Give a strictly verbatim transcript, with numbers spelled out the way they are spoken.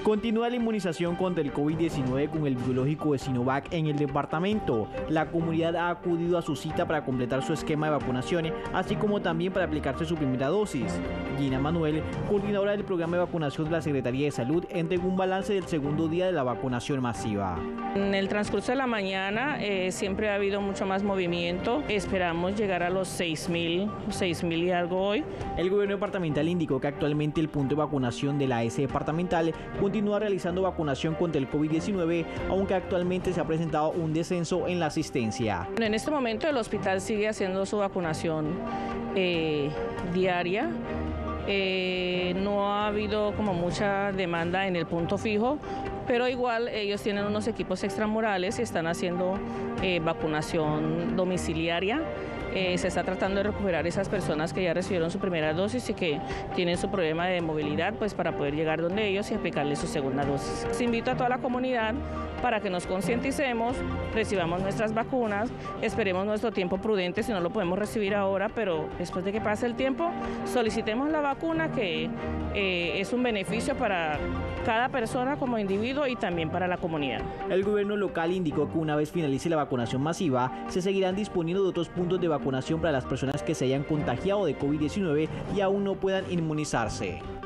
Continúa la inmunización contra el COVID diecinueve con el biológico de Sinovac en el departamento. La comunidad ha acudido a su cita para completar su esquema de vacunación, así como también para aplicarse su primera dosis. Gina Manuel, coordinadora del programa de vacunación de la Secretaría de Salud, entregó un balance del segundo día de la vacunación masiva. En el transcurso de la mañana eh, siempre ha habido mucho más movimiento. Esperamos llegar a los seis mil, seis mil y algo hoy. El gobierno departamental indicó que actualmente el punto de vacunación de la A S departamental continúa realizando vacunación contra el COVID diecinueve, aunque actualmente se ha presentado un descenso en la asistencia. En este momento el hospital sigue haciendo su vacunación eh, diaria. Eh, no ha habido como mucha demanda en el punto fijo, pero igual ellos tienen unos equipos extramurales y están haciendo eh, vacunación domiciliaria. Eh, se está tratando de recuperar esas personas que ya recibieron su primera dosis y que tienen su problema de movilidad, pues para poder llegar donde ellos y aplicarles su segunda dosis. Les invito a toda la comunidad para que nos concienticemos, recibamos nuestras vacunas, esperemos nuestro tiempo prudente si no lo podemos recibir ahora, pero después de que pase el tiempo solicitemos la vacuna, que eh, es un beneficio para cada persona como individuo y también para la comunidad. El gobierno local indicó que una vez finalice la vacunación masiva, se seguirán disponiendo de otros puntos de vacunación para las personas que se hayan contagiado de COVID diecinueve y aún no puedan inmunizarse.